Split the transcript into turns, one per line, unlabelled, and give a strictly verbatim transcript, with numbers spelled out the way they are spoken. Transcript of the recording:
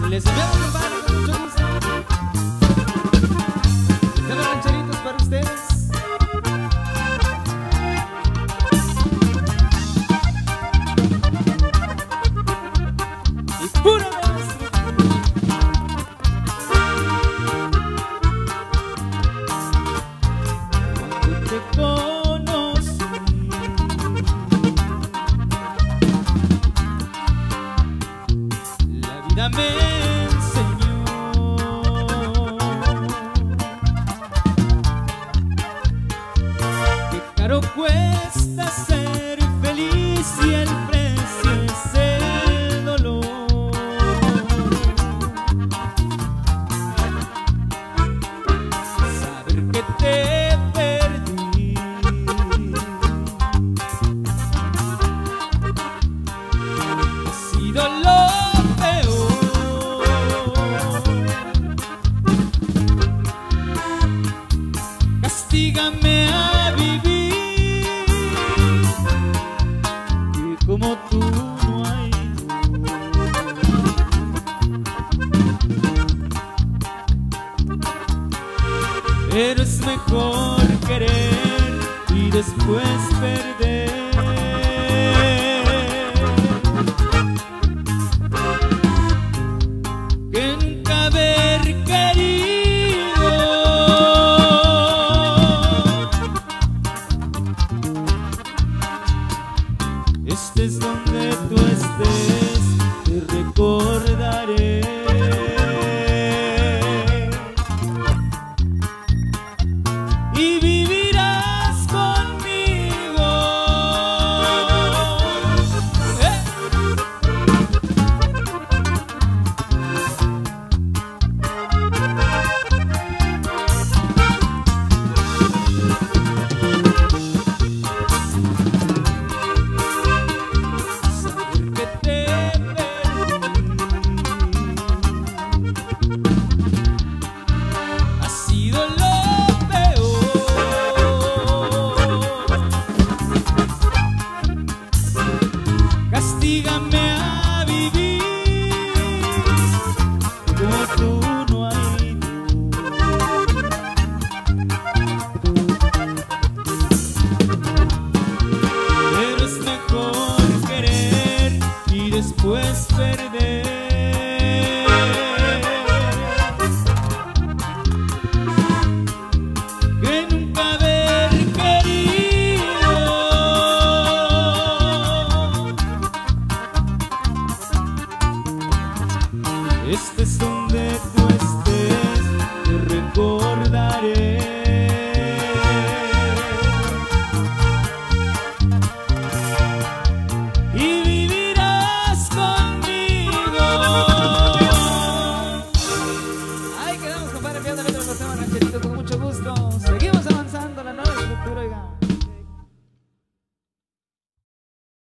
Les enviamos un par con mucho gusto. De los rancheritos para ustedes. Y puro nuestro. Cuando te conocí, la vida me enseñó que caro cuesta ser feliz y el precio es el dolor. Saber que te perdí ha sido lo castígame a vivir, que como tú no hay. Pero es mejor querer y después perder que nunca haber querido. Estés donde tú estés, te recordaré. Y vivirás conmigo. ¿Eh? Castígame a vivir, como tú no hay tú. Pero es mejor querer y después perder que nunca haber querido. Estés donde tú estés, te recordaré. Y vivirás conmigo. Ahí quedamos, compadre, enviándole otros temas rancheritos.